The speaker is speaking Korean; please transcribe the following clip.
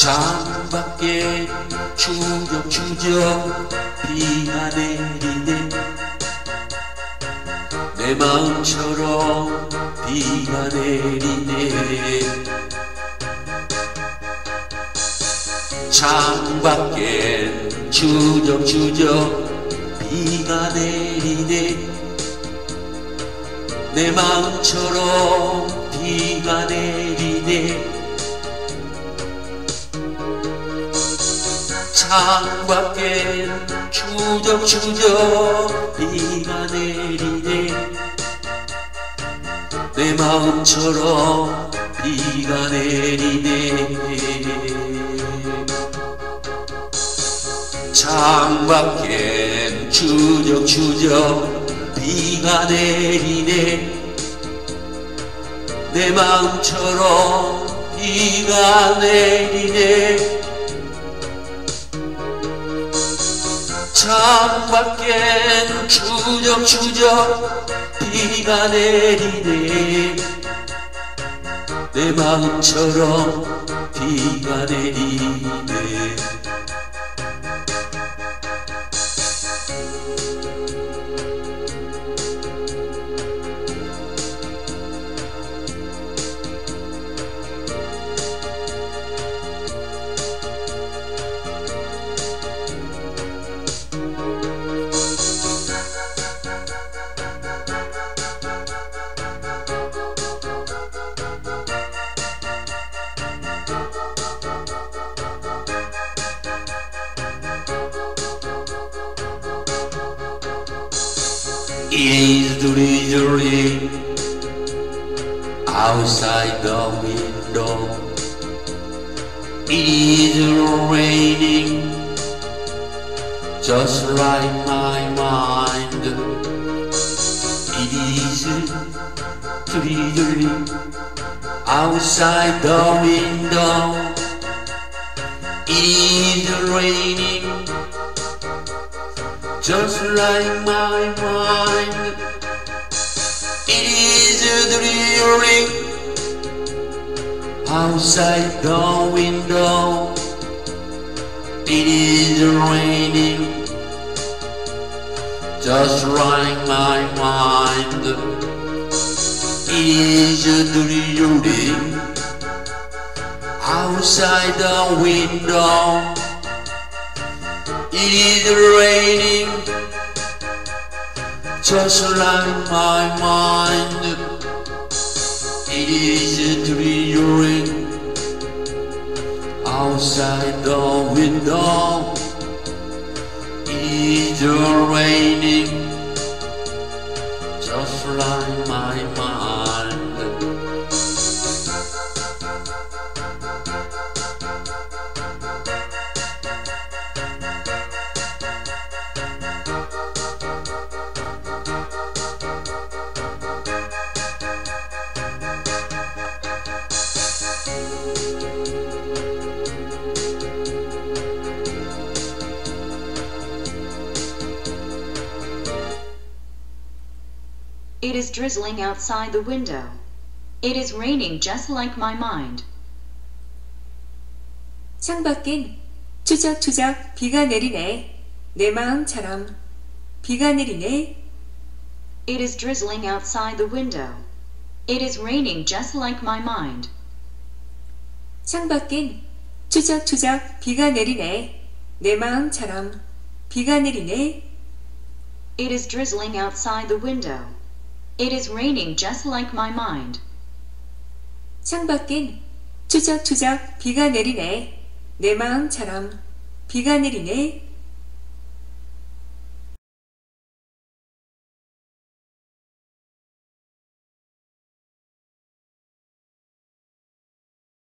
창밖에 추적추적 비가 내리네. 내 마음처럼 비가 내리네. 창밖에 추적추적 비가 내리네. 내 마음처럼 비가 내리네. 창밖엔 추적추적 비가 내리네. 내 마음처럼 비가 내리네. 창밖엔 추적추적 비가 내리네. 내 마음처럼 비가 내리네. 창밖엔 추적추적 비가 내리네. 내 마음처럼 비가 내리네. It is drizzling outside the window. It is raining just like my mind. It is drizzling outside the window. It is raining just like my mind. It is drizzling outside the window. It is raining just like my mind. It is drizzling outside the window. It is raining just like my mind. It is drizzling outside the window. It is raining just like my mind. It is drizzling outside the window. It is raining just like my mind. 창밖엔 추적추적 비가 내리네. 내 마음처럼 비가 내리네. It is drizzling outside the window. It is raining just like my mind. 창밖엔 추적추적 비가 내리네. 내 마음처럼 비가 내리네. It is drizzling outside the window. It is raining just like my mind. 창밖엔 추적추적 비가 내리네. 내 마음처럼 비가 내리네.